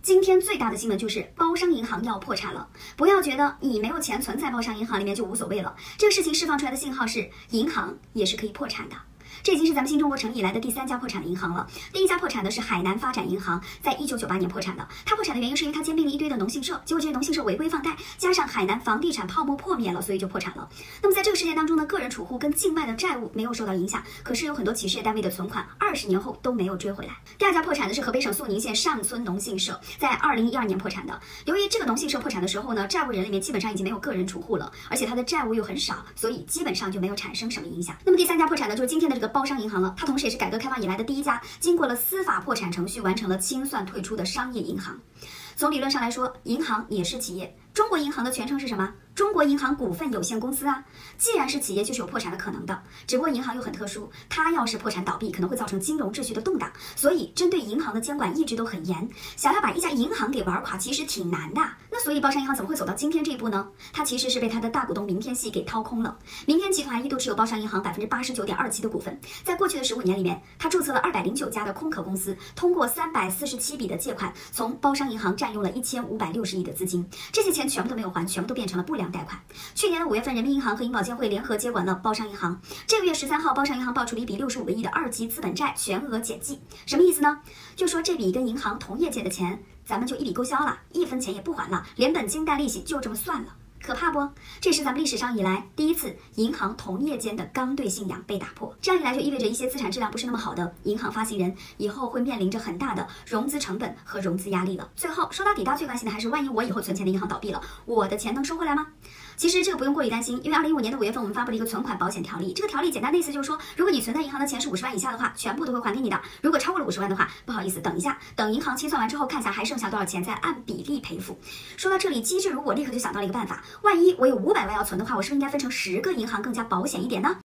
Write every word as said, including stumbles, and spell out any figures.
今天最大的新闻就是包商银行要破产了。不要觉得你没有钱存在包商银行里面就无所谓了，这个事情释放出来的信号是，银行也是可以破产的。这已经是咱们新中国成立以来的第三家破产的银行了。第一家破产的是海南发展银行，在一九九八年破产的。它破产的原因是因为它兼并了一堆的农信社，结果这些农信社违规放贷，加上海南房地产泡沫破灭了，所以就破产了。那么在这个事件当中呢，个人储户跟境外的债务没有受到影响，可是有很多企事业单位的存款二十年后都没有追回来。第二家破产的是河北省肃宁县上村农信社，在二零一二年破产的。由于这个农信社破产的时候呢，债务人里面基本上已经没有个人储户了，而且它的债务又很少，所以基本上就没有产生什么影响。那么第三家破产的就是今天的这个包商银行了，它同时也是改革开放以来的第一家经过了司法破产程序完成了清算退出的商业银行。从理论上来说，银行也是企业。中国银行的全称是什么？中国银行股份有限公司啊。既然是企业，就是有破产的可能的。只不过银行又很特殊，它要是破产倒闭，可能会造成金融秩序的动荡，所以针对银行的监管一直都很严。想要把一家银行给玩垮，其实挺难的。那所以包商银行怎么会走到今天这一步呢？它其实是被它的大股东明天系给掏空了。明天集团一度持有包商银行百分之八十九点二七的股份，在过去的十五年里面，它注册了二百零九家的空壳公司，通过三百四十七笔的借款，从包商银行占用了一千五百六十亿的资金，这些钱全部都没有还，全部都变成了不良贷款。去年的五月份，人民银行和银保监会联合接管了包商银行。这个月十三号，包商银行爆出了一笔六十五个亿的二级资本债全额减记，什么意思呢？就说这笔跟银行同业借的钱，咱们就一笔勾销了，一分钱也不还了，连本金带利息就这么算了。可怕不？这是咱们历史上以来第一次银行同业间的刚兑信仰被打破。这样一来，就意味着一些资产质量不是那么好的银行发行人以后会面临着很大的融资成本和融资压力了。最后说到底，大家最关心的还是，万一我以后存钱的银行倒闭了，我的钱能收回来吗？其实这个不用过于担心，因为二零一五年的五月份，我们发布了一个存款保险条例。这个条例简单的意思就是说，如果你存在银行的钱是五十万以下的话，全部都会还给你的；如果超过了五十万的话，不好意思，等一下，等银行清算完之后，看一下还剩下多少钱，再按比例赔付。说到这里，机智如我立刻就想到了一个办法，万一我有五百万要存的话，我是不是应该分成十个银行更加保险一点呢？